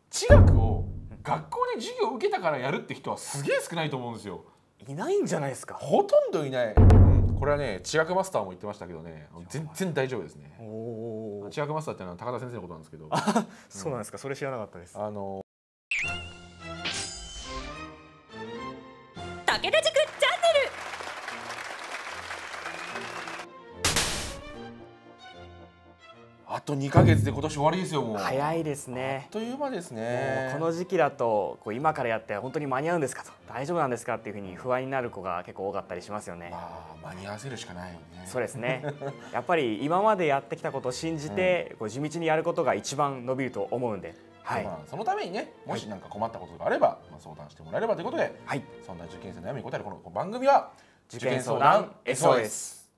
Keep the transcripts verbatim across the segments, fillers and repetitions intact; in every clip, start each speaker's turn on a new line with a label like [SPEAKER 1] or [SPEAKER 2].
[SPEAKER 1] 地学を学校で授業を受けたからやるって人はすげえ少ないと思うんですよ。
[SPEAKER 2] いないんじゃないですか。
[SPEAKER 1] ほとんどいない、うん、これはね地学マスターも言ってましたけどね、全然大丈夫ですね。お地学マスターってのは高田先生のことなんですけど
[SPEAKER 2] そうなんですか、それ知らなかったです。
[SPEAKER 1] あの
[SPEAKER 3] 武田塾チャンネル。
[SPEAKER 1] あとにかげつで今年終わりですよ。もう
[SPEAKER 2] 早いですね。
[SPEAKER 1] あっという間ですね。
[SPEAKER 2] この時期だとこう今からやって本当に間に合うんですかと、大丈夫なんですかっていうふうに不安になる子が結構多かったりしますよね。
[SPEAKER 1] まあ間に合わせるしかないよね。
[SPEAKER 2] そうですね。やっぱり今までやってきたことを信じて、うん、こう地道にやることが一番伸びると思うんで、はい、まあ
[SPEAKER 1] そのためにね、もし何か困ったことがあれば、まあ、相談してもらえればということで、はい、そんな受験生の悩みに答えるこの番組は
[SPEAKER 2] 受験相談 エスオーエス。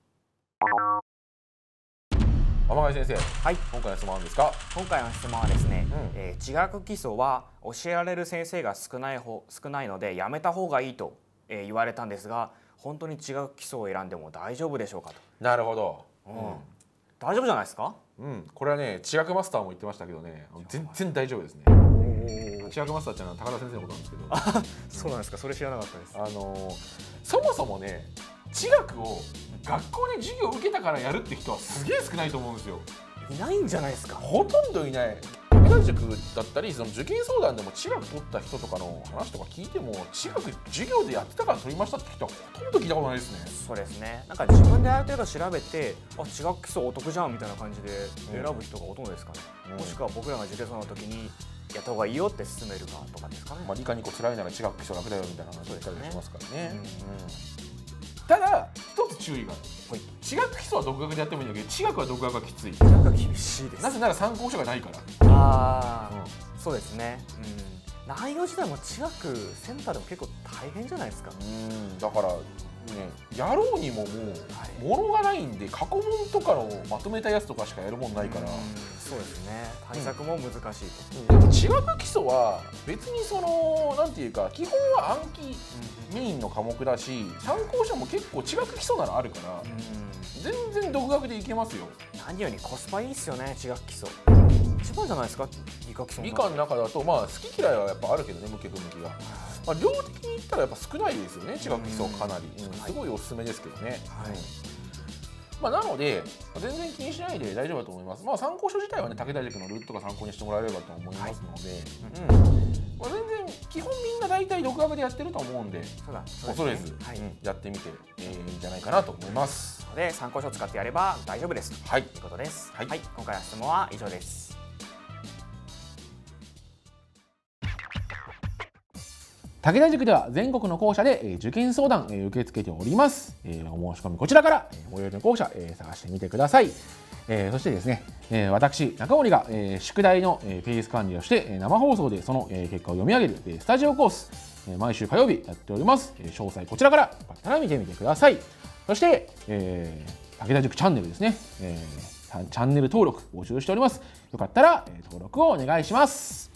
[SPEAKER 1] 天貝先生、
[SPEAKER 2] はい、
[SPEAKER 1] 今回の質問は何ですか？
[SPEAKER 2] 今回の質問はですね、うん、えー、地学基礎は教えられる先生が少ない方少ないのでやめた方がいいと、えー、言われたんですが、本当に地学基礎を選んでも大丈夫でしょうかと。
[SPEAKER 1] なるほど、
[SPEAKER 2] うん、大丈夫じゃないですか？
[SPEAKER 1] うん、これはね地学マスターも言ってましたけどね、全然大丈夫ですね。地学マスターってのは高田先生のことなんですけど
[SPEAKER 2] あ、そうなんですか、それ知らなかったです。
[SPEAKER 1] あのそもそもね地学を学校で授業を受けたからやるって人はすげえ少ないと思うんですよ。
[SPEAKER 2] いないんじゃないですか。
[SPEAKER 1] ほとんどいない。武田塾だったりその受験相談でも地学取った人とかの話とか聞いても、地学授業でやってたから取りましたって人はほとんど聞いたことないですね。
[SPEAKER 2] そうですね。なんか自分である程度調べて、あ、地学基礎お得じゃんみたいな感じで選ぶ人がほとんどですかね。うん、もしくは僕らが受験相談の時にやった方がいいよって勧めるかとかですかね。
[SPEAKER 1] まあ理科にこう辛いなら地学基礎楽だよみたいな話をしたりしますからね。ただ一つ注意がある。はい、地学基礎は独学でやってもいいんだけど、地学は独学がきつい。
[SPEAKER 2] 地学は厳しいです。な
[SPEAKER 1] ぜなら参考書がないから。
[SPEAKER 2] ああ、うん、そうですね。うん、内容自体も地学センターでも結構大変じゃないですか。
[SPEAKER 1] うん、だからね、やろうにももうものがないんで、過去問とかのまとめたやつとかしかやるもんないから。
[SPEAKER 2] そうですね。対策も難しいと。
[SPEAKER 1] でも地学基礎は別にそのなんていうか、基本は暗記メインの科目だし、参考書も結構地学基礎ならあるから、全然独学でいけますよ。
[SPEAKER 2] 何よりコスパいいっすよね、地学基礎。一番じゃないですか、理科基礎。
[SPEAKER 1] 理科の中だとまあ好き嫌いはやっぱあるけどね、向け不向きが。まあ量的に言ったらやっぱ少ないですよね、地学基礎かなり。すごいおすすめですけどね。はい。まあなので全然気にしないで大丈夫だと思います。まあ参考書自体はね、武田塾のルートとか参考にしてもらえればと思いますので、まあ全然基本みんな大体独学でやってると思うんで、恐れずやってみていいんじゃないかなと思います。
[SPEAKER 2] で参考書を使ってやれば大丈夫ですということです。はい、今回の質問は以上です。
[SPEAKER 1] 武田塾では全国の校舎で受験相談受け付けております。お申し込みこちらから最寄りの校舎探してみてください。そしてですね、私中森が宿題のペース管理をして生放送でその結果を読み上げるスタジオコース、毎週火曜日やっております。詳細こちらからよかったら見てみてください。そして、えー、武田塾チャンネルですね、えー、チャンネル登録募集しております。よかったら登録をお願いします。